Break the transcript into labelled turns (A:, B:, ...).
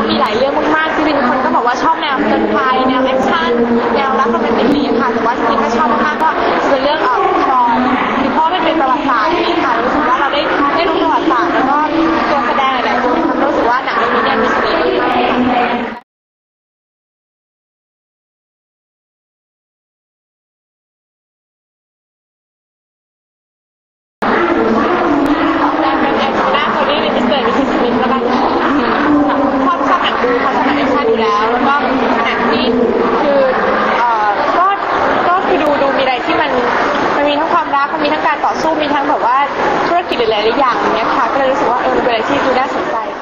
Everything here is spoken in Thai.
A: มีหลายเรื่องมากๆที่เป็นคนก็บอกว่าชอบแนวผจญภัยแนวแอคชั่นแนวรักโรแมนติกนี้ค่ะแต่ว่าจริงๆก็ชอบมากๆก็เป็นเรื่องทรอยคือเพราะมันเป็นประวัติศาสตร์นี่ค่ะรู้สึกว่าเราได้รู้ประวัติศาสตร์แล้วก็ตัวแสดงหลายๆคนทำรู้สึกว่าหนังเรื่องนี้เนี่ยมีเสน่ห์มากๆเป็นแอนโทนีโคลี่เป็นมิสเตอร์มิสซิสมิธแล้วกันชอบหนังดูชอบหนังแอคชั่นอยู่แล้วแล้วก็หนังที่คือก็คือดูมีอะไรที่มันมีทั้งความรักมันมีทั้งการต่อสู้มีทั้งแบบว่าธุรกิจหรือหลายๆอย่างอย่างเงี้ยค่ะก็เลยรู้สึกว่าเป็นอะไรที่ดูน่าสนใจ